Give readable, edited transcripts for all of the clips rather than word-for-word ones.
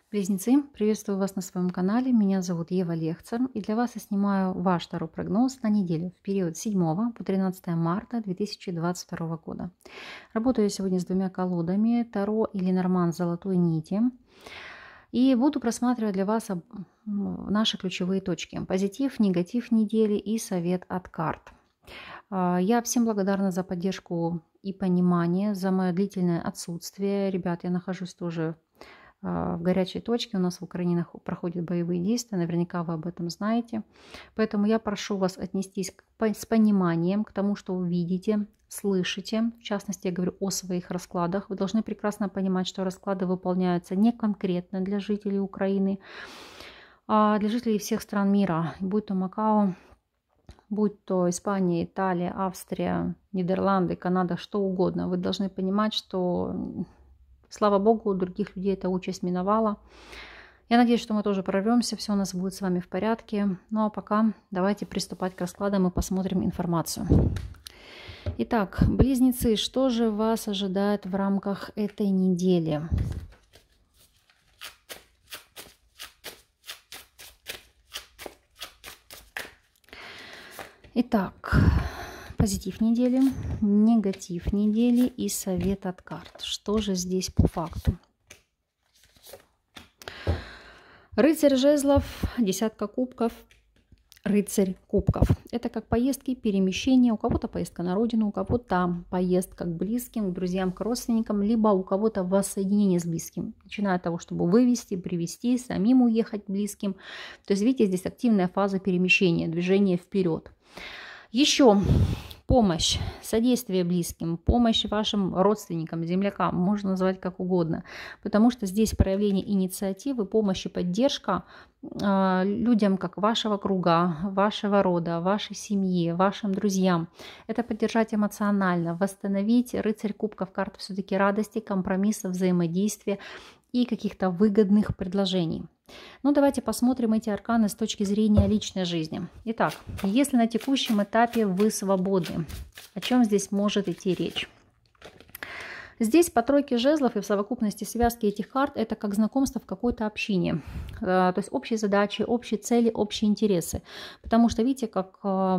Близнецы, приветствую вас на своем канале. Меня зовут Ева Лехцер, и для вас я снимаю ваш таро-прогноз на неделю в период с 7 по 13 марта 2022 года. Работаю я сегодня с двумя колодами Таро и Ленорман Золотой нити. И буду просматривать для вас наши ключевые точки. Позитив, негатив недели и совет от карт. Я всем благодарна за поддержку и понимание, за мое длительное отсутствие. Ребят, я нахожусь тоже в горячей точке. У нас в Украине проходят боевые действия, наверняка вы об этом знаете. Поэтому я прошу вас отнестись с пониманием к тому, что вы видите, слышите. В частности, я говорю о своих раскладах. Вы должны прекрасно понимать, что расклады выполняются не конкретно для жителей Украины, а для жителей всех стран мира, будь то Макао, будь то Испания, Италия, Австрия, Нидерланды, Канада, что угодно. Вы должны понимать, что, слава богу, у других людей эта участь миновала. Я надеюсь, что мы тоже прорвемся, все у нас будет с вами в порядке. Ну а пока давайте приступать к раскладам и посмотрим информацию. Итак, близнецы, что же вас ожидает в рамках этой недели? Итак, позитив недели, негатив недели и совет от карт. Что же здесь по факту? Рыцарь жезлов, десятка кубков, рыцарь кубков. Это как поездки, перемещения. У кого-то поездка на родину, у кого-то поездка к близким, к друзьям, к родственникам, либо у кого-то воссоединение с близким. Начиная от того, чтобы вывести, привести, самим уехать к близким. То есть, видите, здесь активная фаза перемещения, движения вперед. Еще помощь, содействие близким, помощь вашим родственникам, землякам, можно назвать как угодно, потому что здесь проявление инициативы, помощь и поддержка людям как вашего круга, вашего рода, вашей семьи, вашим друзьям. Это поддержать эмоционально, восстановить. Рыцарь кубков, карта все-таки радости, компромисса, взаимодействия и каких-то выгодных предложений. Ну, давайте посмотрим эти арканы с точки зрения личной жизни. Итак, если на текущем этапе вы свободны, о чем здесь может идти речь? Здесь по тройке жезлов и в совокупности связки этих карт это как знакомство в какой-то общине. То есть общие задачи, общие цели, общие интересы. Потому что видите, как...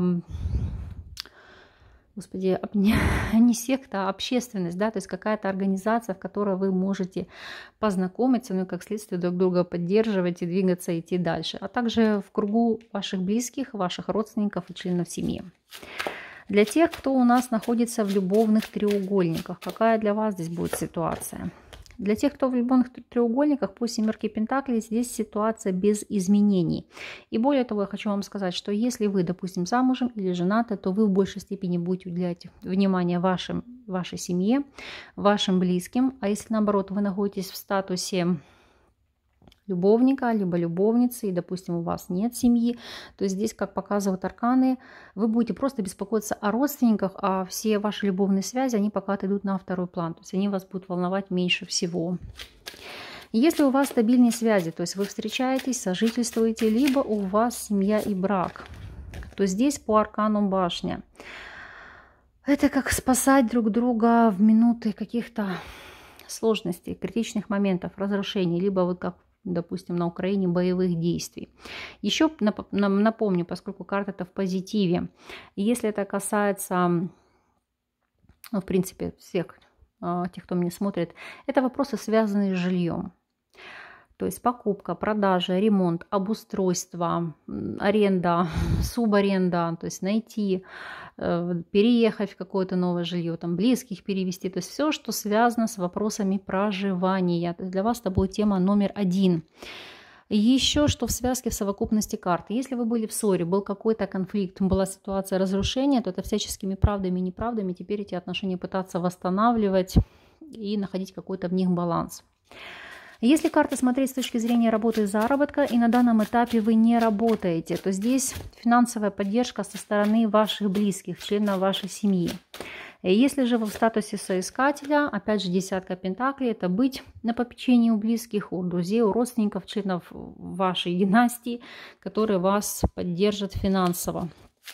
Господи, не секта, а общественность, да, то есть какая-то организация, в которой вы можете познакомиться, ну и как следствие друг друга поддерживать и двигаться, идти дальше, а также в кругу ваших близких, ваших родственников и членов семьи. Для тех, кто у нас находится в любовных треугольниках, какая для вас здесь будет ситуация? Для тех, кто в любовных треугольниках по семерке пентаклей, здесь ситуация без изменений. И более того, я хочу вам сказать, что если вы, допустим, замужем или женаты, то вы в большей степени будете уделять внимание вашей семье, вашим близким. А если, наоборот, вы находитесь в статусе любовника, либо любовницы, и, допустим, у вас нет семьи, то здесь, как показывают арканы, вы будете просто беспокоиться о родственниках, а все ваши любовные связи, они пока отойдут на второй план, то есть они вас будут волновать меньше всего. Если у вас стабильные связи, то есть вы встречаетесь, сожительствуете, либо у вас семья и брак, то здесь по аркану башня. Это как спасать друг друга в минуты каких-то сложностей, критичных моментов, разрушений, либо вот как, допустим, на Украине боевых действий. Еще напомню, поскольку карта это в позитиве, если это касается, ну, в принципе, всех тех, кто меня смотрит, это вопросы, связанные с жильем. То есть покупка, продажа, ремонт, обустройство, аренда, субаренда, то есть найти, переехать в какое-то новое жилье, там близких перевести, то есть все, что связано с вопросами проживания. То есть для вас это будет тема номер 1. Еще что в связке, в совокупности карт. Если вы были в ссоре, был какой-то конфликт, была ситуация разрушения, то это всяческими правдами и неправдами теперь эти отношения пытаться восстанавливать и находить какой-то в них баланс. Если карты смотреть с точки зрения работы и заработка, и на данном этапе вы не работаете, то здесь финансовая поддержка со стороны ваших близких, членов вашей семьи. Если же вы в статусе соискателя, опять же, десятка пентаклей, это быть на попечении у близких, у друзей, у родственников, членов вашей династии, которые вас поддержат финансово.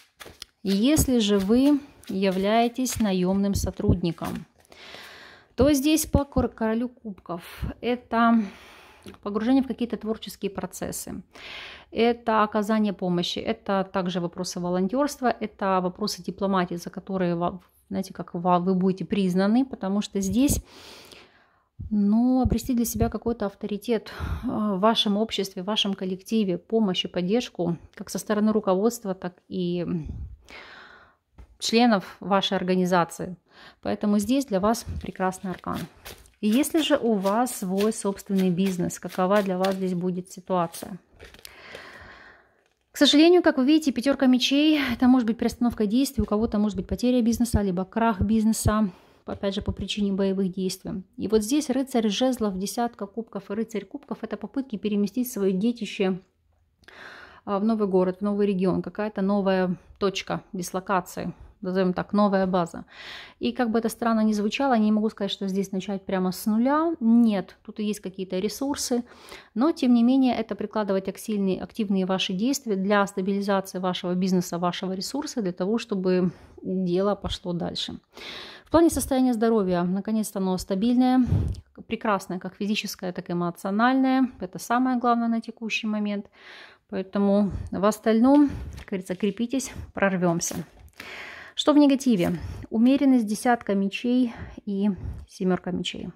Если же вы являетесь наемным сотрудником, то здесь по королю кубков это погружение в какие-то творческие процессы. Это оказание помощи, это также вопросы волонтерства, это вопросы дипломатии, за которые, знаете, как вы будете признаны, потому что здесь, ну, обрести для себя какой-то авторитет в вашем обществе, в вашем коллективе, помощь и поддержку, как со стороны руководства, так и членов вашей организации. Поэтому здесь для вас прекрасный аркан. И если же у вас свой собственный бизнес, какова для вас здесь будет ситуация? К сожалению, как вы видите, 5 мечей – это может быть приостановка действий, у кого-то может быть потеря бизнеса, либо крах бизнеса, опять же, по причине боевых действий. И вот здесь рыцарь жезлов, 10 кубков и рыцарь кубков – это попытки переместить свое детище в новый город, в новый регион, какая-то новая точка дислокации, назовем так, новая база. И как бы это странно ни звучало, я не могу сказать, что здесь начать прямо с нуля. Нет, тут и есть какие-то ресурсы, но тем не менее это прикладывать активные ваши действия для стабилизации вашего бизнеса, вашего ресурса, для того, чтобы дело пошло дальше. В плане состояния здоровья, наконец-то оно стабильное, прекрасное, как физическое, так и эмоциональное. Это самое главное на текущий момент. Поэтому в остальном, как говорится, крепитесь, прорвемся. Что в негативе? Умеренность, 10 мечей и 7 мечей.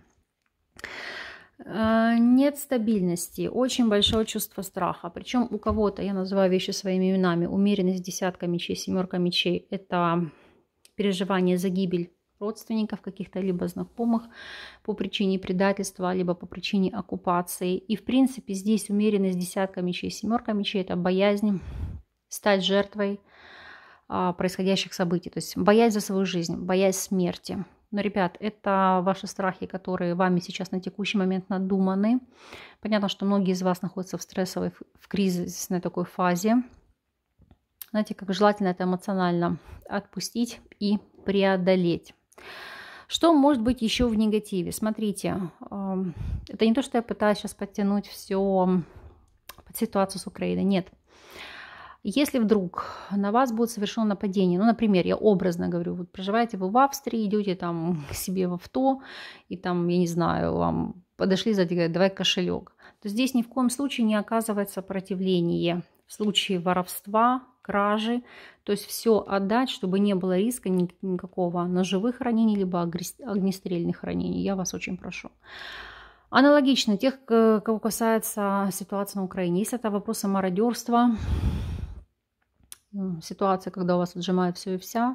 Нет стабильности, очень большое чувство страха. Причем у кого-то, я называю вещи своими именами, умеренность, 10 мечей, 7 мечей – это переживание за гибель родственников каких-то, либо знакомых по причине предательства, либо по причине оккупации. И в принципе здесь умеренность, 10 мечей, 7 мечей – это боязнь стать жертвой происходящих событий, то есть боязнь за свою жизнь, боязнь смерти. Но, ребят, это ваши страхи, которые вами сейчас на текущий момент надуманы. Понятно, что многие из вас находятся в стрессовой, в кризисной такой фазе. Знаете, как желательно это эмоционально отпустить и преодолеть. Что может быть еще в негативе? Смотрите, это не то, что я пытаюсь сейчас подтянуть все под ситуацию с Украиной. Нет. Если вдруг на вас будет совершено нападение, ну, например, я образно говорю, вот проживаете вы в Австрии, идете там к себе в авто, и там, я не знаю, вам подошли, говорят, давай кошелек, то здесь ни в коем случае не оказывает сопротивление в случае воровства, кражи, то есть все отдать, чтобы не было риска никакого ножевых ранений, либо огнестрельных ранений, я вас очень прошу. Аналогично тех, кого касается ситуации на Украине, если это вопросы мародерства, ситуация, когда у вас отжимают все и вся.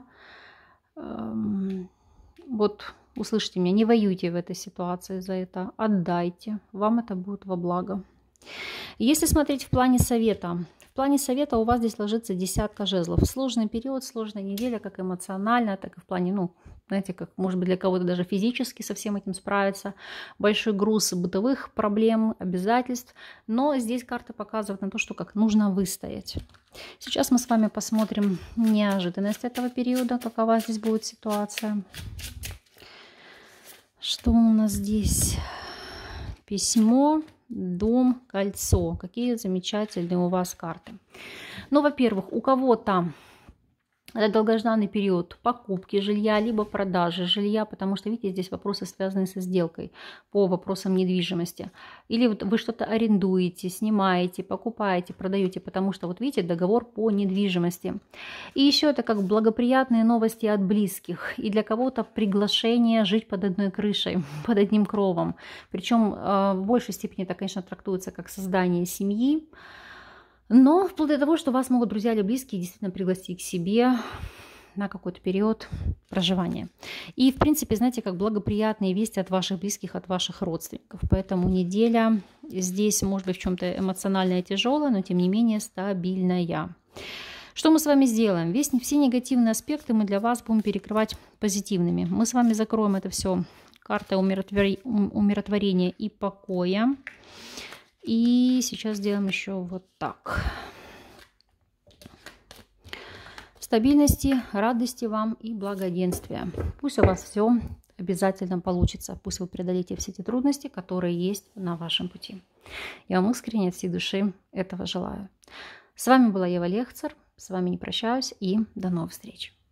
Вот услышьте меня, не воюйте в этой ситуации за это, отдайте, вам это будет во благо. Если смотреть в плане совета у вас здесь ложится 10 жезлов. Сложный период, сложная неделя, как эмоционально, так и в плане, ну, знаете, как, может быть, для кого-то даже физически со всем этим справиться. Большой груз бытовых проблем, обязательств. Но здесь карты показывают на то, что как нужно выстоять. Сейчас мы с вами посмотрим неожиданность этого периода, какова здесь будет ситуация. Что у нас здесь? Письмо, дом, кольцо. Какие замечательные у вас карты. Ну, во-первых, у кого-то это долгожданный период покупки жилья, либо продажи жилья, потому что, видите, здесь вопросы, связанные со сделкой по вопросам недвижимости. Или вот вы что-то арендуете, снимаете, покупаете, продаете, потому что, вот видите, договор по недвижимости. И еще это как благоприятные новости от близких. И для кого-то приглашение жить под одной крышей, под одним кровом. Причем в большей степени это, конечно, трактуется как создание семьи. Но вплоть до того, что вас могут друзья или близкие действительно пригласить к себе на какой-то период проживания. И, в принципе, знаете, как благоприятные вести от ваших близких, от ваших родственников. Поэтому неделя здесь, может быть, в чем-то эмоционально тяжелая, но, тем не менее, стабильная. Что мы с вами сделаем? Все негативные аспекты мы для вас будем перекрывать позитивными. Мы с вами закроем это все картой умиротворения и покоя. И сейчас сделаем еще вот так. Стабильности, радости вам и благоденствия. Пусть у вас все обязательно получится. Пусть вы преодолеете все эти трудности, которые есть на вашем пути. Я вам искренне от всей души этого желаю. С вами была Ева Лехцер. С вами не прощаюсь и до новых встреч.